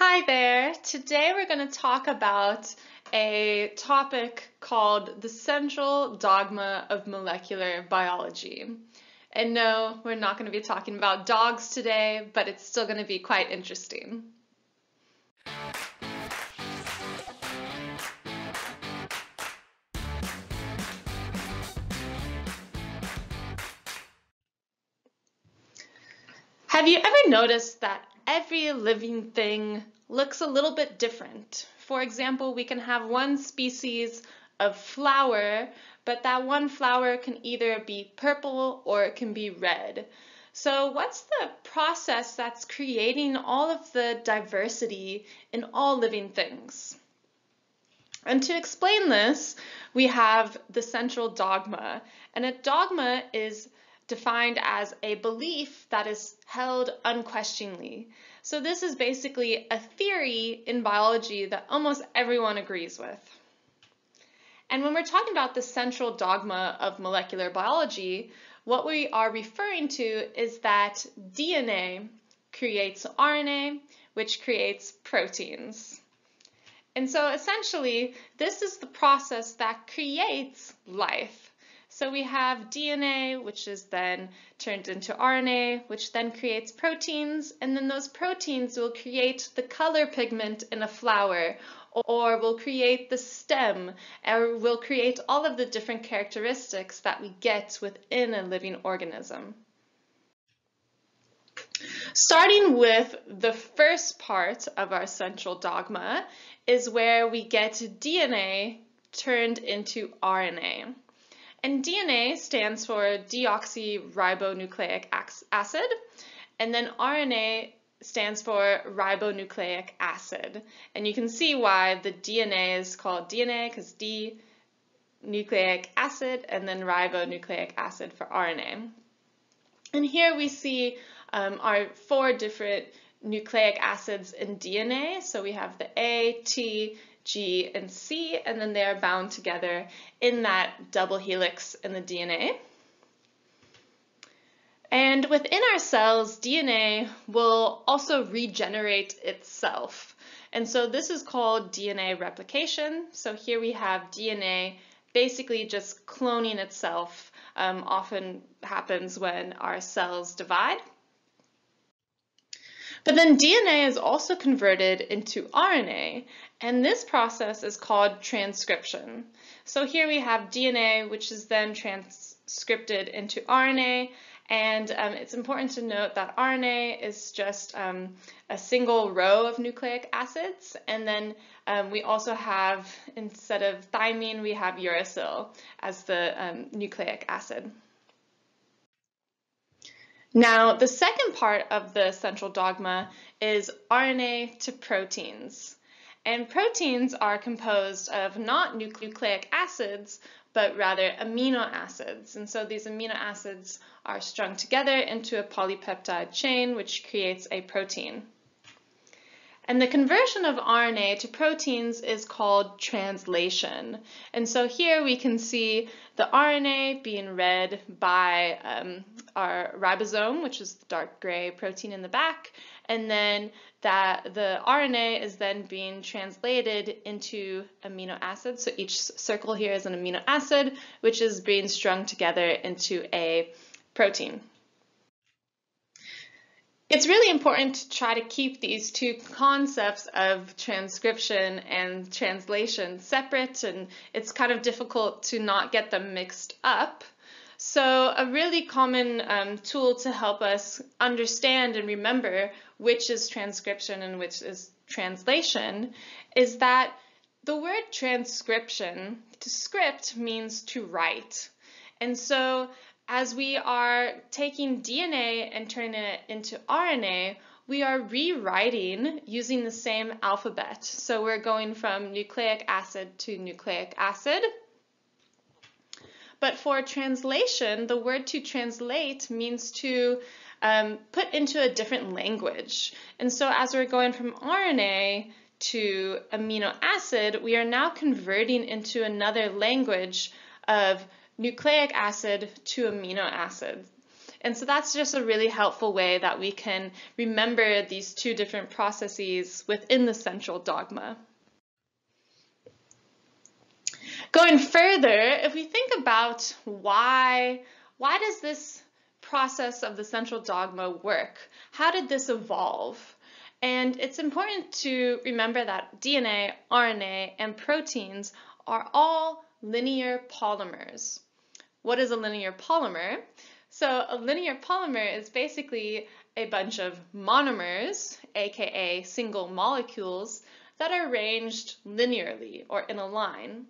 Hi there. Today we're going to talk about a topic called the central dogma of molecular biology. And no, we're not going to be talking about dogs today, but it's still going to be quite interesting. Have you ever noticed that every living thing looks a little bit different? For example, we can have one species of flower, but that one flower can either be purple or it can be red. So what's the process that's creating all of the diversity in all living things? And to explain this, we have the central dogma. And a dogma is defined as a belief that is held unquestioningly. So this is basically a theory in biology that almost everyone agrees with. And when we're talking about the central dogma of molecular biology, what we are referring to is that DNA creates RNA, which creates proteins. And so essentially, this is the process that creates life. So we have DNA, which is then turned into RNA, which then creates proteins, and then those proteins will create the color pigment in a flower, or will create the stem, or will create all of the different characteristics that we get within a living organism. Starting with the first part of our central dogma is where we get DNA turned into RNA. And DNA stands for deoxyribonucleic acid, and then RNA stands for ribonucleic acid. And you can see why the DNA is called DNA, because D, nucleic acid, and then ribonucleic acid for RNA. And here we see our 4 different nucleic acids in DNA. So we have the A, T, G, and C, and then they are bound together in that double helix in the DNA. And within our cells, DNA will also regenerate itself. And so this is called DNA replication. So here we have DNA basically just cloning itself. Often happens when our cells divide. But then DNA is also converted into RNA, and this process is called transcription. So here we have DNA, which is then transcripted into RNA, and it's important to note that RNA is just a single row of nucleic acids, and then we also have, instead of thymine, we have uracil as the nucleic acid. Now, the second part of the central dogma is RNA to proteins. And proteins are composed of not nucleic acids, but rather amino acids. And so these amino acids are strung together into a polypeptide chain, which creates a protein. And the conversion of RNA to proteins is called translation. And so here we can see the RNA being read by our ribosome, which is the dark gray protein in the back, and then the RNA is then being translated into amino acids. So each circle here is an amino acid, which is being strung together into a protein. It's really important to try to keep these two concepts of transcription and translation separate, and it's kind of difficult to not get them mixed up. So a really common tool to help us understand and remember which is transcription and which is translation is that the word transcription, to script, means to write. And so as we are taking DNA and turning it into RNA, we are rewriting using the same alphabet. So we're going from nucleic acid to nucleic acid. But for translation, the word to translate means to put into a different language. And so as we're going from RNA to amino acid, we are now converting into another language of nucleic acid to amino acid. And so that's just a really helpful way that we can remember these two different processes within the central dogma. Going further, if we think about why does this process of the central dogma work? How did this evolve? And it's important to remember that DNA, RNA, and proteins are all linear polymers. What is a linear polymer? So a linear polymer is basically a bunch of monomers, aka single molecules, that are arranged linearly or in a line.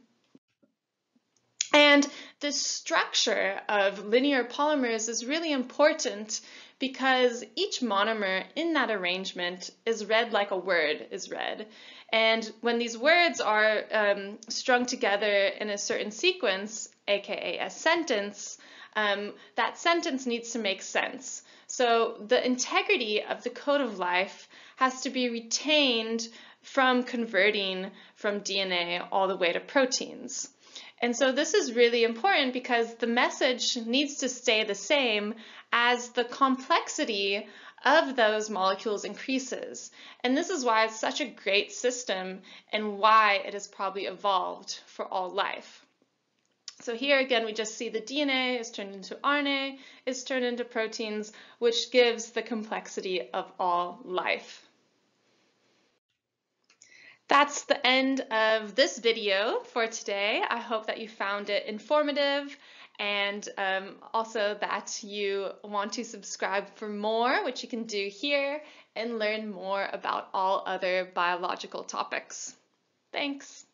And the structure of linear polymers is really important because each monomer in that arrangement is read like a word is read. And when these words are strung together in a certain sequence, aka a sentence, that sentence needs to make sense. So the integrity of the code of life has to be retained from converting from DNA all the way to proteins. And so this is really important because the message needs to stay the same as the complexity of those molecules increases. And this is why it's such a great system and why it has probably evolved for all life. So here again, we just see the DNA is turned into RNA, is turned into proteins, which gives the complexity of all life. That's the end of this video for today. I hope that you found it informative and also that you want to subscribe for more, which you can do here, and learn more about all other biological topics. Thanks.